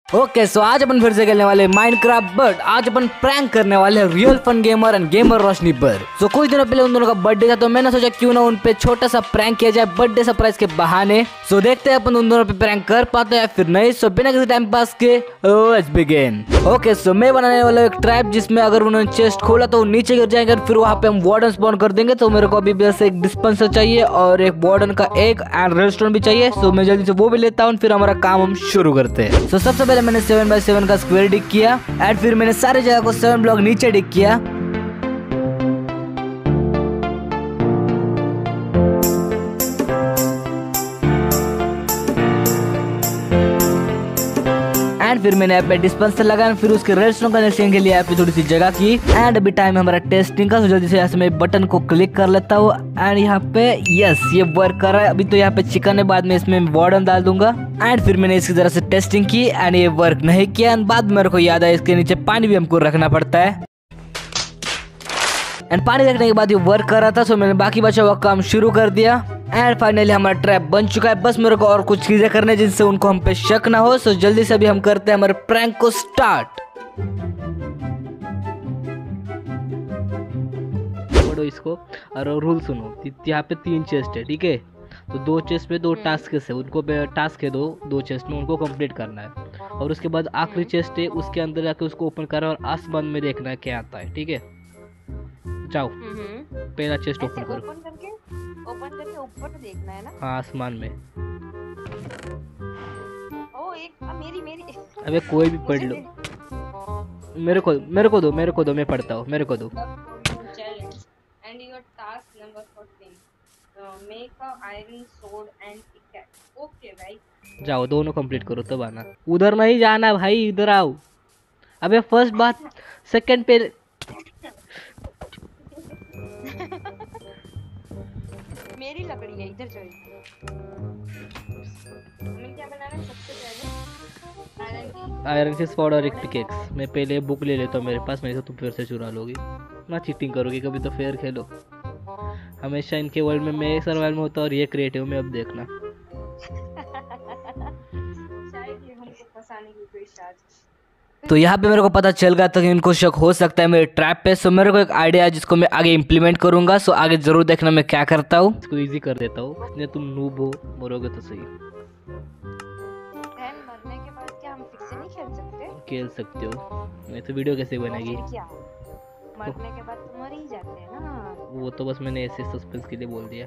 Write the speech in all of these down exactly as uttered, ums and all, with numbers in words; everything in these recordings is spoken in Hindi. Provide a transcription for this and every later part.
ओके सो आज अपन फिर से खेलने वाले माइनक्राफ्ट, बट आज अपन प्रैंक करने वाले हैं real fun gamer and gamer Roshni पर। सो so, कुछ दिनों पहले उन दोनों का बर्थडे था, तो मैंने सोचा क्यों ना उन पे छोटा सा प्रैंक किया जाए बर्थडे सरप्राइज के बहाने। सो so, देखते हैं अपन उन दोनों पे प्रैंक कर पाते हैं फिर नहीं। सो so, बिना किसी टाइम पास के लेट्स बिगिन। ओके सो मैं बनाने वाला एक ट्रैप जिसमें अगर उन्होंने चेस्ट खोला तो वो नीचे गिर जाएंगे, फिर वहाँ पे हम वार्डन स्पॉन कर देंगे। तो मेरे को अभी बस एक डिस्पेंसर चाहिए और एक वार्डन का एग एंड रेस्टोरेंट भी चाहिए। सो so, मैं जल्दी से वो भी लेता हूँ, फिर हमारा काम हम शुरू करते हैं। सो so, सबसे पहले मैंने सेवन बाई सेवन का स्क्वायर डिग किया एंड फिर मैंने सारी जगह को सेवन ब्लॉक नीचे डिग किया। एंड फिर मैंने यहाँ पे डिस्पेंसर लगाया, फिर उसके रेस्टोरेंट कनेक्शन के लिए यहाँ पे थोड़ी सी जगह की। एंड अभी टाइम है हमारा टेस्टिंग का, तो जल्दी से यहाँ से मैं बटन को क्लिक कर लेता हूँ एंड यहाँ पे यस ये वर्क कर रहा है। अभी तो यहाँ पे चिकन है, बाद में इसमें वार्डन डाल दूंगा। एंड फिर मैंने इसकी तरह से टेस्टिंग की एंड ये वर्क नहीं किया। एंड बाद में मेरे को याद आया इसके नीचे पानी भी हमको रखना पड़ता है। एंड पानी रखने के बाद ये वर्क कर रहा था, सो मैंने बाकी बचा हुआ काम शुरू कर दिया। एंड फाइनली हमारा ट्रैप बन चुका है। बस मेरे को और कुछ चीजें करने जिनसे उनको हम पे शक ना हो। सो जल्दी से अभी हम करते हैं हमारे प्रैंक को स्टार्ट। पढ़ो इसको और रूल सुनो। यहाँ पे तीन चेस्ट है, ठीक है? तो दो चेस्ट में दो टास्क है, उनको टास्क है दो दो चेस्ट में उनको कंप्लीट करना है। और उसके बाद आखिरी चेस्ट है, उसके अंदर जाके उसको ओपन करना और आसमान में देखना है क्या आता है, ठीक है? जाओ पहला चेस्ट ओपन करो। ओपन करके ओपन करके ऊपर देखना है ना? हाँ आसमान में। ओ एक आ, मेरी मेरी अबे कोई भी पढ़ लो। मेरे को मेरे को दो मेरे को दो मैं पढ़ता हूँ, मेरे को दो। Challenge and your task number fourteen make a iron sword and pickaxe. Okay भाई जाओ दोनों कंप्लीट करो तब आना। उधर नहीं जाना भाई, इधर आओ। अबे फर्स्ट बात सेकंड पे मेरी लकड़ी है, इधर चल। हमें क्या बनाना है सबसे पहले? आयरन की आयरन की स्वॉर्ड और एक पिकेक्स। मैं पहले बुक ले लेता हूँ मेरे पास, नहीं तो तुम फिर से चुरा लोगी ना। चीटिंग करोगी कभी तो फेयर खेलो। हमेशा इनके वर्ल्ड में मैं सर्वाइवल में होता और ये क्रिएटिव में, अब देखना। शायद ये हमको फंसाने की कोशिश आज। तो यहाँ पे मेरे को पता चल गया था कि इनको शक हो सकता है मेरे ट्रैप पे। सो मेरे को एक आइडिया है जिसको मैं आगे इम्प्लीमेंट करूंगा। सो आगे जरूर देखना मैं क्या करता हूँ। इसको इजी कर देता हूँ, नहीं तुम नूब हो, मरोगे तो सही। मरने के बाद क्या हम फिर से नहीं खेल सकते? खेल सकते हो, नहीं तो वीडियो कैसे बनेगी? क्या मरने के बाद तो मर ही जाते हैं ना। वो तो बस मैंने ऐसे सस्पेंस के लिए बोल दिया।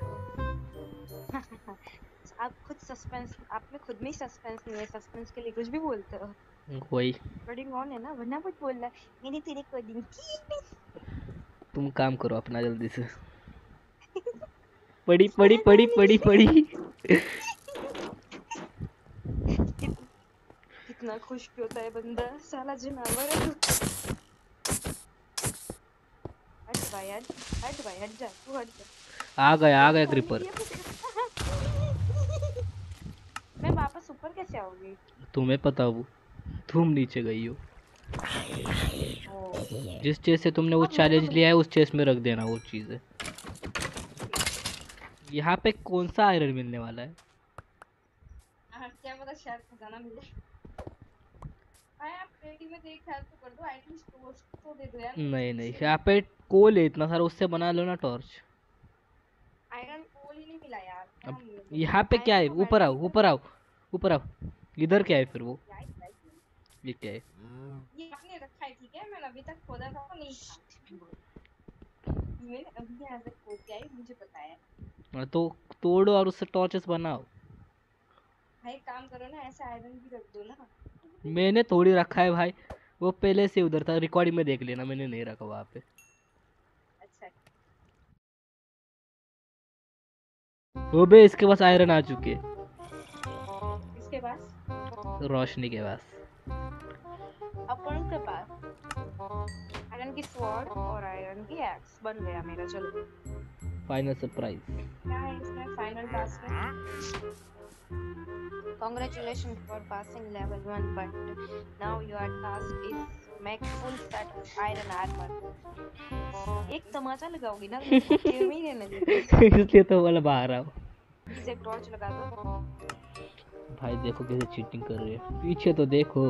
आप खुद सस्पेंस, आप में खुद में सस्पेंस नहीं है, सस्पेंस के लिए कुछ भी बोलते हो। वही कोडिंग ऑन है ना, वरना कुछ बोल रहा है मैंने तेरे कोडिंग की। तुम काम करो अपना जल्दी से। पड़ी पड़ी पड़ी पड़ी पड़ी। कितना खुश भी होता है बंदा, साला जानवर है तू। हट भाई हट हट भाई हट जा, तू हट जा। आ गया आ गया क्रीपर। मैं वापस ऊपर कैसे आऊंगी? तुम्हें पता हो, तुम नीचे गई हो। जिस चीज से तुमने वो चैलेंज लिया है उस चेस्ट में रख देना वो चीज है। यहाँ पे कौन सा आयरन मिलने वाला है? हाँ, क्या पता शायद खजाना मिले। भाई आप पेटी में देख हेल्प तो कर दो, एटलीस्ट टॉर्च तो दे दो यार। नहीं नहीं यहाँ पे कोल है इतना सारा, उससे बना लो ना टॉर्च। आयरन कोल ही नहीं मिला यार। अब यहाँ पे क्या है? ऊपर आओ ऊपर आओ ऊपर आओ। इधर क्या है फिर? वो ये क्या है? ये आपने रखा है, ठीक है? मैंने अभी तक खोदा था तो नहीं था। मैंने अभी यहाँ से खोद के आई, मुझे पता है। तो तोड़ो और उससे टॉर्चेस बनाओ। भाई काम करो ना, ऐसा आयरन भी रख दो ना। मैंने थोड़ी रखा है भाई, वो पहले से उधर था, रिकॉर्डिंग में देख लेना, मैंने नहीं रखा वहाँ पे। अच्छा वो बे इसके पास आयरन आ चुके। इसके पास? रोशनी के पास। अपन के पास आयरन की स्वॉर्ड और आयरन की एक्स बन गया मेरा। चलो फाइनल सरप्राइज क्या है इसमें? फाइनल टास्क है। Congratulations for passing level one, but now your task is make full set of iron armor. एक तमाचा लगाओगी ना तो खेल में ही रहने देते। इसलिए तो वाला बाहर आओ। प्लीज एक टॉर्च लगा दो। भाई देखो कैसे चीटिंग कर रही है, पीछे तो देखो।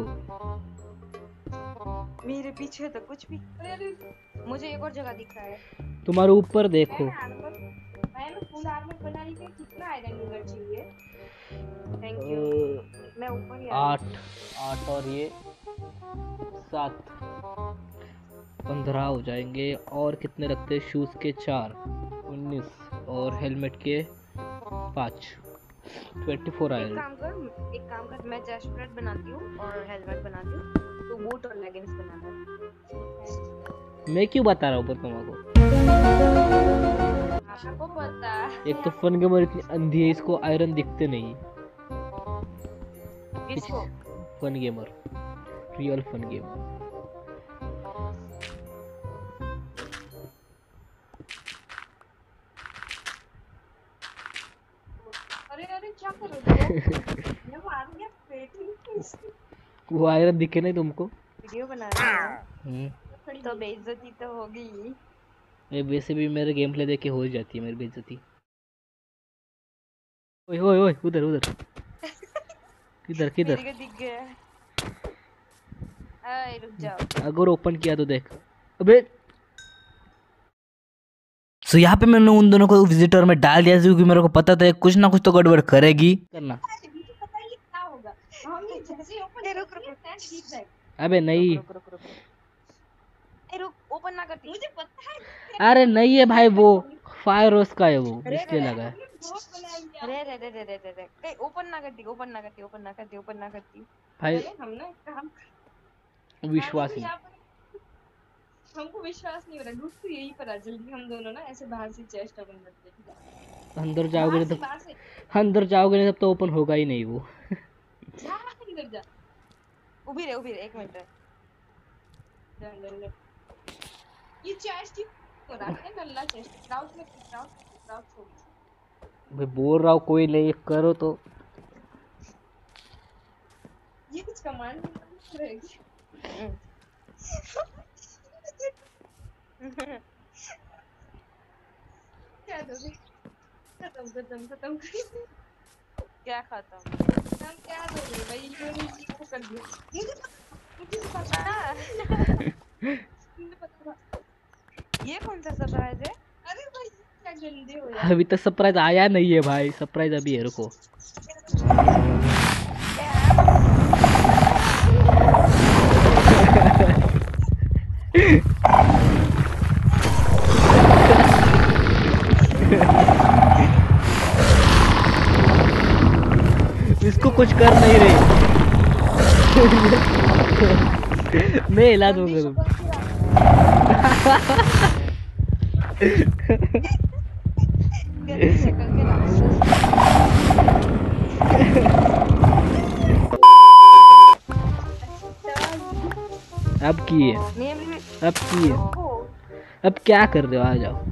मेरे पीछे तो कुछ भी। मुझे एक और जगह दिख रहा है। तुम्हारे ऊपर देखो। मैं फुल आर्मर बनाने के कितना आयरन यूनिट चाहिए? Thank you. मैं ऊपर ही आठ आठ और ये सात, पंद्रह हो जाएंगे। और कितने रखते हैं? शूज के चार, उन्नीस, और हेलमेट के पाँच, ट्वेंटी फोर आयरन। एक काम कर एक काम कर मैं चेस्ट प्लेट बनाती हूँ और हेलमेट बनाती हूँ, तो बूट और लेगिंग्स बनाना। मैं क्यों बता रहा हूँ पर तुमको? आपको पता एक तो फन गेमर इतनी अंधी है, इसको आयरन दिखते नहीं। किसको? Fun gamer, real fun gamer. अरे अरे क्या कर रहे हो? मैं मार गया पेट में। वो आयरन दिखे नहीं तुमको? वीडियो बना रही हम्म, हूँ तो बेइज्जती तो होगी। ये वैसे भी मेरे गेम प्ले देख के हो जाती है मेरी बेइज्जती। ओए ओए ओए, उधर उधर किधर किधर? मेरे को दिख गया। आए रुक जाओ। अगर ओपन किया तो देख। अबे सो so, यहाँ पे मैंने उन दोनों को विजिटर में डाल दिया क्योंकि मेरे को पता था कुछ ना कुछ तो गड़बड़ करेगी। करना अबे नहीं, ओपन ना करती मुझे पता है। अरे नहीं है भाई, वो फायर रोज का है, वो इसलिए लगा है। अरे अरे अरे अरे अरे अरे ओपन ना करती ओपन ना करती ओपन ना करती ओपन ना करती भाई हम ना काम विश्वास नहीं, हमको विश्वास नहीं हो रहा। ग्रुप तो यही पर आ जल्दी हम दोनों ना ऐसे बाहर से चेस्ट ओपन करते हैं। अंदर जाओगे तो अंदर जाओगे नहीं तब तो ओपन होगा ही नहीं वो। जा अंदर जा, उभी रहे उभी रहे एक मिनट। ये चेस्ट ही हो रहा है नल्ला चेस्ट। क्राउच में क्राउच क्राउच हो गई। मैं बोल रहा हूँ कोई नहीं करो तो। ये कुछ कमांड रहेगी। क्या दोगे? खत्म खत्म खत्म क्या खत्म? हम क्या दोगे भाई? मैंने इसको कर दिया। मुझे मुझे पता मुझे पता। ये कौन सा सरप्राइज है? अरे भाई क्या गंदे हो यार। अभी तक सरप्राइज आया नहीं है भाई, सरप्राइज अभी है, रुको। इसको कुछ कर नहीं रही। मैं हिला दूंगा तुम। अब की है अब की है अब क्या कर रहे हो? आ जाओ।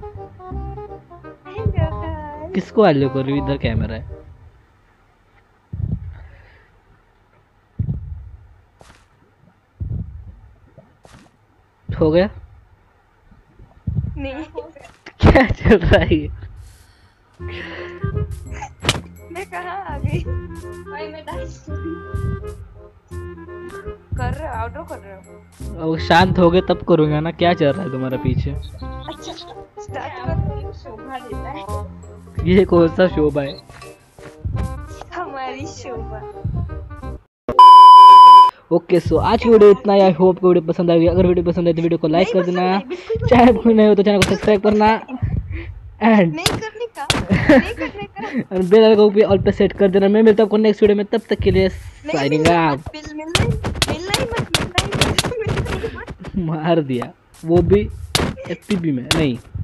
किसको हेलो कर रही हो? इधर कैमरा है। हो गया? नहीं क्या चल रहा है? मैं कहाँ आ गई भाई? मैं डांस कर रहे हो? आउटरो कर रहे हो? अब शांत हो गए तब करूँगा ना। क्या चल रहा है तुम्हारा पीछे? अच्छा स्टार्ट कर। शोभा देता है। ये कौन सा शोभा है? हमारी शोभा। ओके सो आज की वीडियो इतना ही। आई होप वीडियो पसंद आई। अगर वीडियो पसंद आए तो वीडियो को लाइक कर देना, चैनल पर नए हो तो चैनल को सब्सक्राइब करना एंड नहीं करने का नहीं करने का और बेल आइकन को भी ऑल पे सेट कर देना। मैं मिलता हूँ नेक्स्ट वीडियो में, तब तक के लिए साइनिंग आउट। मिलना मिलना ही मत मिलना ही मत। मार दिया वो भी एफटीपी में नहीं।